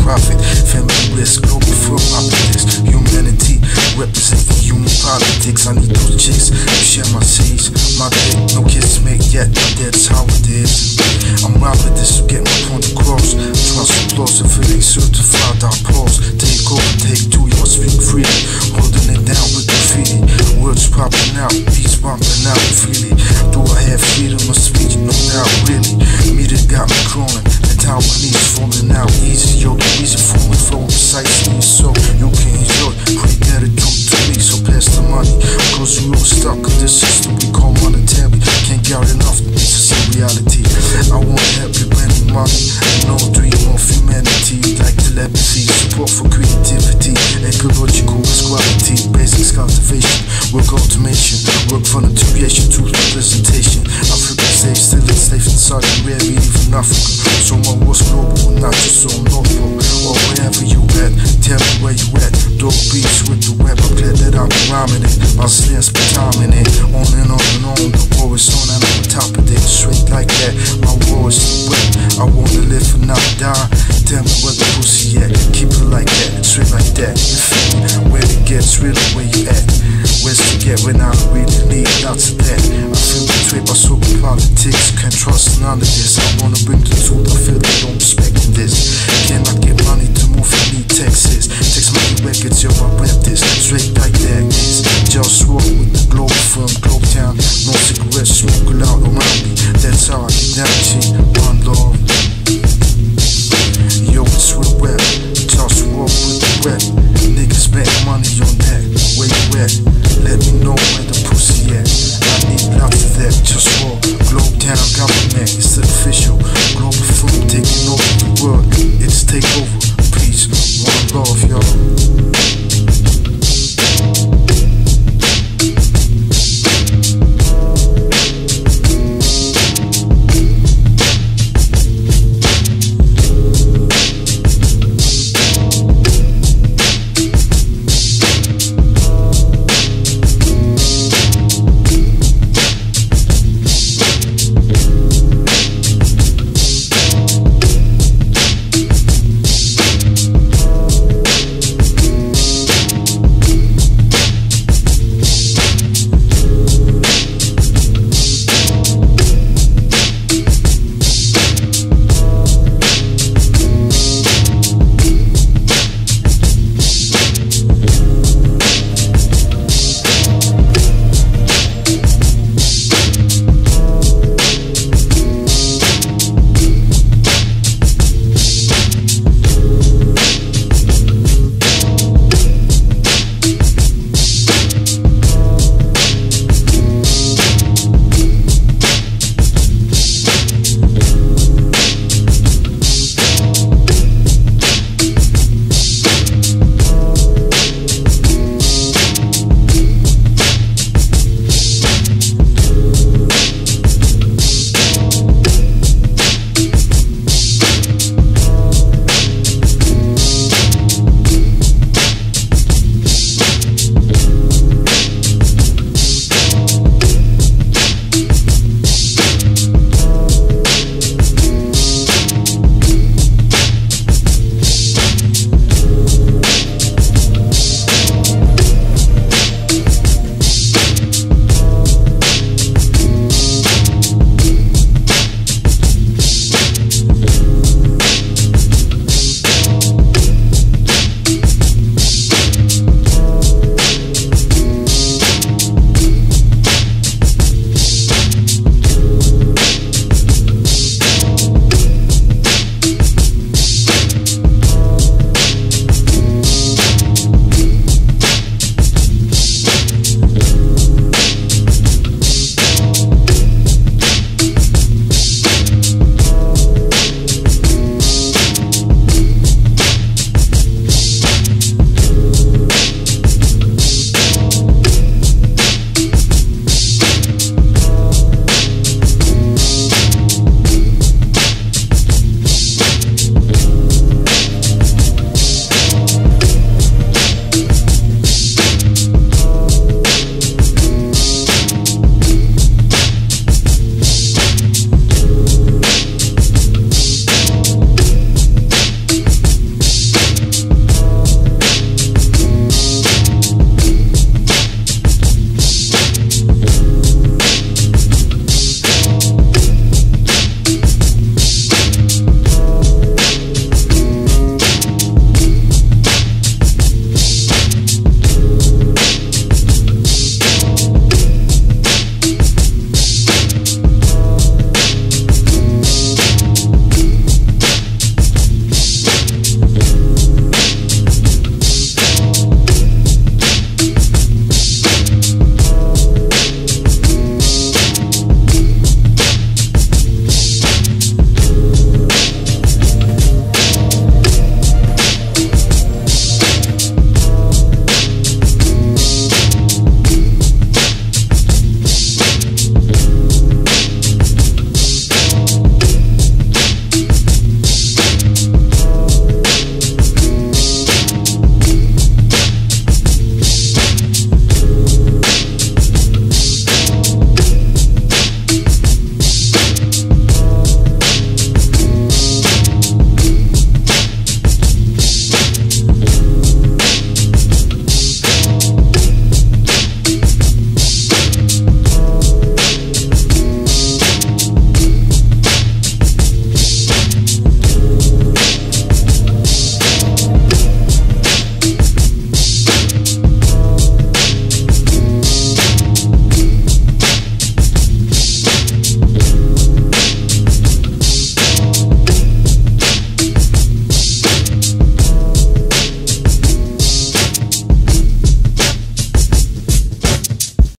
profit. Family risk, global firm optimists. Humanity, representing human politics. I need those chicks to share my seeds. My dick, no kids to make yet, but that's how it is. I'm robbing this to get my point across. Trust applause, if it ain't certified, I pause. Take over, take two, you must speak freely. Holding it down with graffiti. Words popping out, beats bumping out freely. Do I have freedom of speech? No doubt, really. Media got me crawling, the Taiwanese falling out easy. Yo, the easy for me, flow precisely so you can enjoy. Pray that it come to me, so pass the money. Because you all stuck in this system we call monetary. Can't get enough, this is a reality. I want happy money, money, no dream of humanity. Like telepathy, support for creativity, ecological equality, basics cultivation, work automation, work for the creation, truth representation. Africa safe, still enslaved in Saudi Arabia, even Africa. So my war's global, not just on North Pole, or wherever you at. Tell me where you at. Dog beats with the web, I'm glad that I'm rhyming it. My snares be timing it, on and on and on. The war is on and I'm on top of it, straight like that. My war is wet, I wanna live and not die. Tell me where the pussy at, keep it like that, straight like that. You feel me? Where it gets, really where you at. Where's to get when I